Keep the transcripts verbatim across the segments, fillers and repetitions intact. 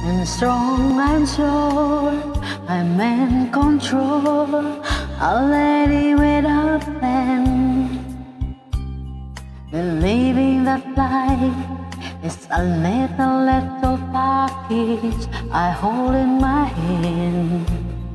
and strong and sure, I'm in control, a lady without plan, believing that life is a little, little package I hold in my hand.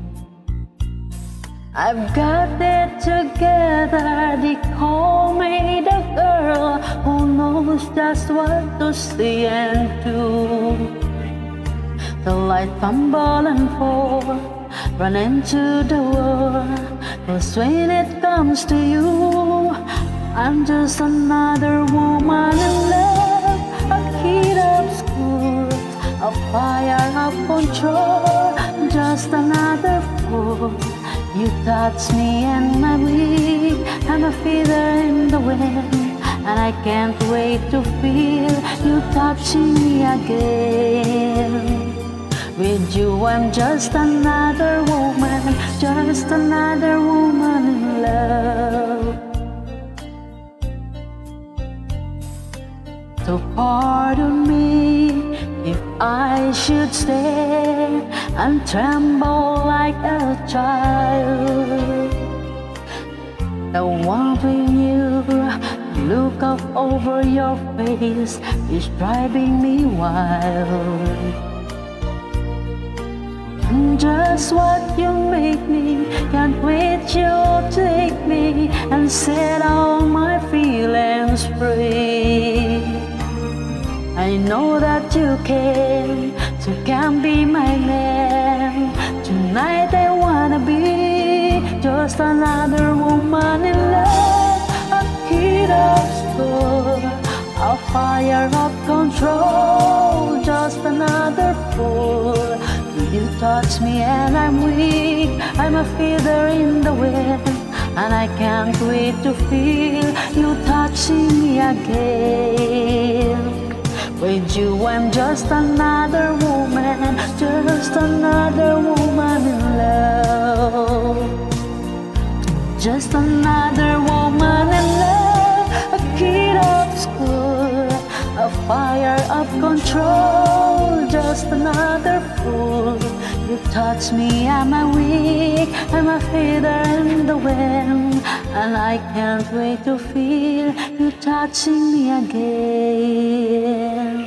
I've got it together, they call me the girl who knows just what to say and do. Till I tumble and fall, run into the wall, 'cause when it comes to you, I'm just another woman in love, a kid of school, a fire of control, just another fool. You touch me and I'm weak, I'm a feather in the wind, and I can't wait to feel you touching me again. With you I'm just another woman, just another woman in love. So pardon me if I should stay and tremble like a child. The warmth in you, look up over your face is driving me wild. Just what you make me, can't wait you take me and set all my feelings free. I know that you can, so can be my man. Tonight I wanna be just another woman in love, a kid of school, a fire of control, just another fool. You touch me and I'm weak, I'm a feather in the wind, and I can't wait to feel you touching me again. With you I'm just another woman, just another woman in love. Just another woman in love, a kid of school, a fire of control, just another fool. You touch me, I'm a weak, I'm a feather in the wind, and I can't wait to feel you touching me again.